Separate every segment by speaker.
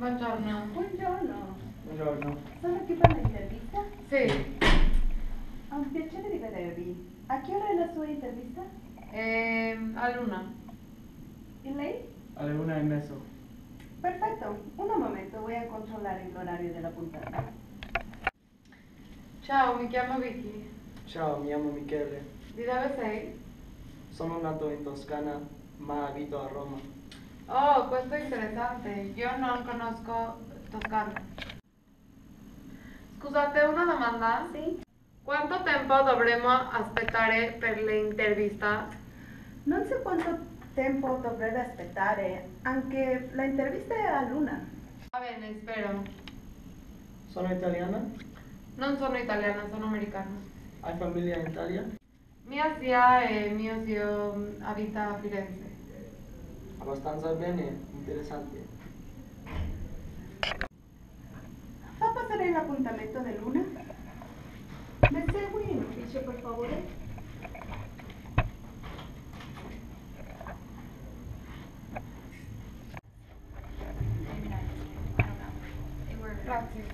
Speaker 1: Buongiorno.
Speaker 2: Buongiorno.
Speaker 3: Buongiorno.
Speaker 2: Sono qui per l'intervista?
Speaker 1: Sì.
Speaker 2: È un piacere di vedervi. A che ora è la sua intervista?
Speaker 1: All'una.
Speaker 2: E lei?
Speaker 3: Alle 1:30.
Speaker 2: Perfetto. Un momento, voy a controllare l'orario della puntata.
Speaker 1: Ciao, mi chiamo Vicky.
Speaker 3: Ciao, mi chiamo Michele.
Speaker 1: Di dove sei?
Speaker 3: Sono nato in Toscana, ma abito a Roma.
Speaker 1: Oh, questo è interessante. Io non conosco Toscana. Scusate, una domanda.
Speaker 2: Sì?
Speaker 1: Quanto tempo dovremo aspettare per l'intervista?
Speaker 2: Non so quanto tempo dovrebbe aspettare, anche la intervista è a luna.
Speaker 1: Va bene, spero.
Speaker 3: Sono italiana?
Speaker 1: Non sono italiana, sono americana.
Speaker 3: Hai famiglia in Italia?
Speaker 1: Mia zia e mio zio abita a Firenze.
Speaker 3: Abbastanza bene, interessante.
Speaker 2: Fa passare l'appuntamento di luna? ¿Me segui in ufficio, per favore?
Speaker 1: Grazie.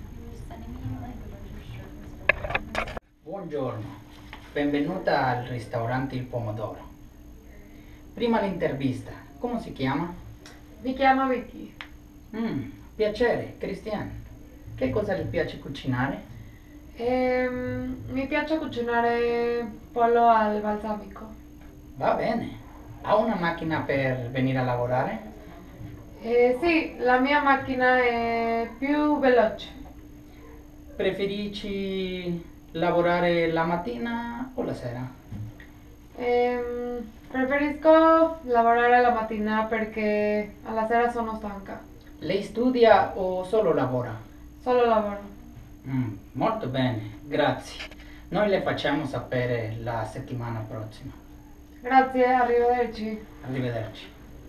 Speaker 4: Buongiorno, benvenuta al ristorante Il Pomodoro. Prima l'intervista, come si chiama?
Speaker 1: Mi chiamo Vicky.
Speaker 4: Piacere, Cristian. Che cosa le piace cucinare?
Speaker 1: Mi piace cucinare pollo al balsamico.
Speaker 4: Va bene. Ha una macchina per venire a lavorare?
Speaker 1: Sì, la mia macchina è più veloce.
Speaker 4: Preferisci lavorare la mattina o la sera?
Speaker 1: Preferisco lavorare la mattina perché alla sera sono stanca.
Speaker 4: Lei studia o solo lavora?
Speaker 1: Solo lavoro.
Speaker 4: Molto bene, grazie. Noi le facciamo sapere la settimana prossima.
Speaker 1: Grazie, arrivederci.
Speaker 4: Arrivederci.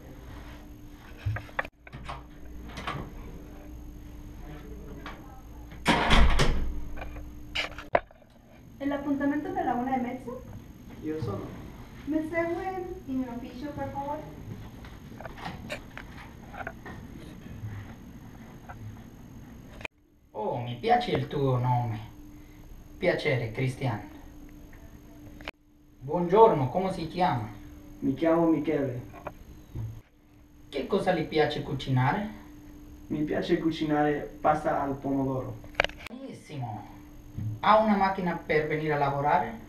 Speaker 2: E l'appuntamento della 1:30?
Speaker 3: Io sono.
Speaker 2: ¿Me segue in ufficio, per favore?
Speaker 4: Oh, mi piace il tuo nome. Piacere, Cristian. Buongiorno, come si chiama?
Speaker 3: Mi chiamo Michele.
Speaker 4: Che cosa le piace cucinare?
Speaker 3: Mi piace cucinare pasta al pomodoro.
Speaker 4: Benissimo. Ha una macchina per venire a lavorare?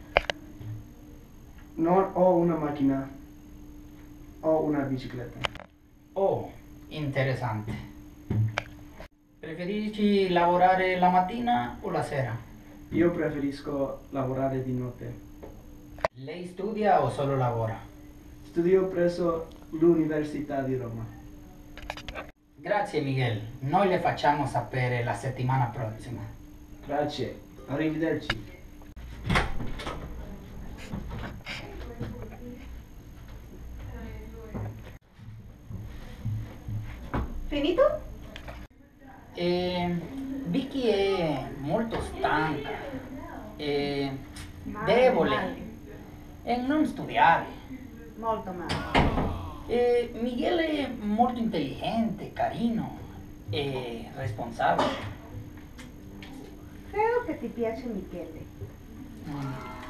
Speaker 3: Non ho una macchina, ho una bicicletta.
Speaker 4: Oh, interessante. Preferisci lavorare la mattina o la sera?
Speaker 3: Io preferisco lavorare di notte.
Speaker 4: Lei studia o solo lavora?
Speaker 3: Studio presso l'Università di Roma.
Speaker 4: Grazie Miguel, noi le facciamo sapere la settimana prossima.
Speaker 3: Grazie, arrivederci.
Speaker 2: Finito?
Speaker 4: Vicky è molto stanca e debole e non studiare.
Speaker 2: Molto male.
Speaker 4: E Miguel è molto intelligente, carino e responsabile.
Speaker 2: Credo che ti piace Michele.
Speaker 4: Mm.